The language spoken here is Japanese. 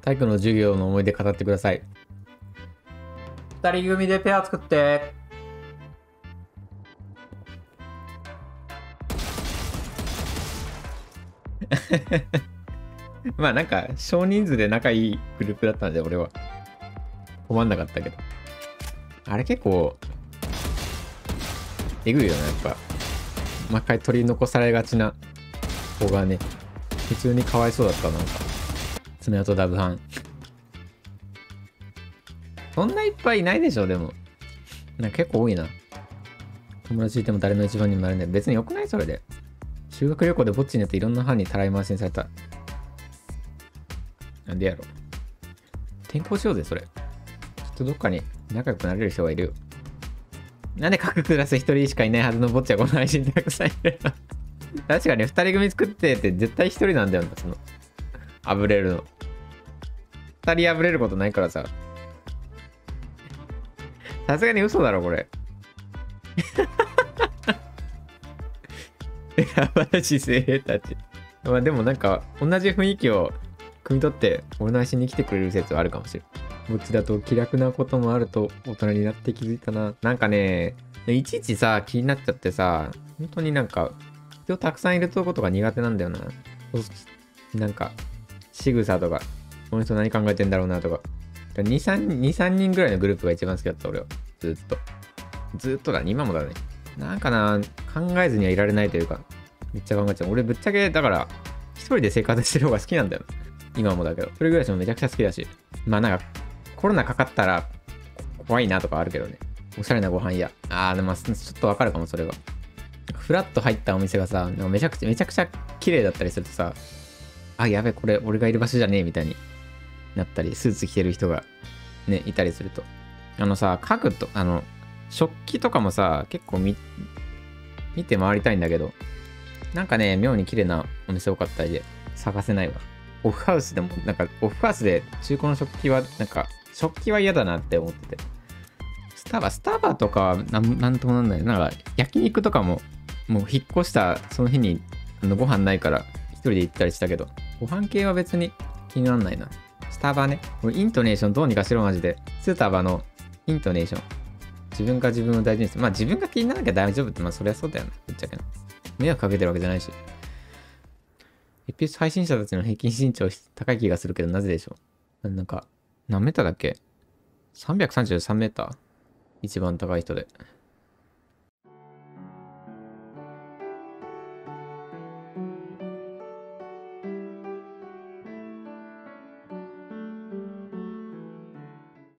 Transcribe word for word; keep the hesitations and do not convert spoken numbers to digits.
体育の授業の思い出語ってください。二人組でペア作って。まあなんか少人数で仲いいグループだったんで俺は困んなかったけど、あれ結構えぐいよねやっぱ。毎回取り残されがちな子がね、普通にかわいそうだった。なんか爪痕ダブハンそんないっぱいいないでしょ。でもなんか結構多いな。友達いても誰の一番にもなれない。別によくないそれで。修学旅行でぼっちになっていろんな班にたらい回しにされた。なんでやろ。転校しようぜそれ。きっとどっかに仲良くなれる人がいるよ。なんで各クラス一人しかいないはずのぼっちはこの配信でたくさんいるの。確かに二人組作ってって絶対一人なんだよな、そのあぶれるの。二人あぶれることないからさ。さすがに嘘だろこれ。やばいし精鋭たち。まあでもなんか同じ雰囲気を汲み取って俺の配信に来てくれる説はあるかもしれん。ぼっちだと気楽なこともあると大人になって気づいたな。なんかね、いちいちさ気になっちゃってさ、本当になんか人たくさんいるとことが苦手なんだよな。なんか仕草とか、この人何考えてんだろうなとか。に、さんにんぐらいのグループが一番好きだった俺は。ずっと。ずっとだね、今もだね。なんかな、考えずにはいられないというか、めっちゃ考えちゃう。俺ぶっちゃけだから一人で生活してる方が好きなんだよ。今もだけど。一人暮らしもめちゃくちゃ好きだし。まあなんかコロナかかったら怖いなとかあるけどね。おしゃれなご飯屋。あーでもちょっとわかるかもそれは。フラッと入ったお店がさ、めちゃくちゃめちゃくちゃ綺麗だったりするとさ、あやべこれ俺がいる場所じゃねえみたいになったり、スーツ着てる人がねいたりすると、あのさ家具とあの食器とかもさ結構見見て回りたいんだけど、なんかね妙に綺麗なお店多かったりで探せないわ。オフハウスでもなんかオフハウスで中古の食器はなんか食器は嫌だなって思ってて、スタバスタバとかはなんなんともなんない。なんか焼肉とかももう引っ越したその日にあのご飯ないから一人で行ったりしたけど、ご飯系は別に気にならないな。スタバね、イントネーションどうにかしろマジで。スタバのイントネーション、自分が自分を大事にする。まあ自分が気にならなきゃ大丈夫って、まあそりゃそうだよな、ぶっちゃけな。迷惑かけてるわけじゃないし。エピエス配信者たちの平均身長高い気がするけど、なぜでしょう。なんか何メーターだっけ？ さんびゃくさんじゅうさん メーター、一番高い人で。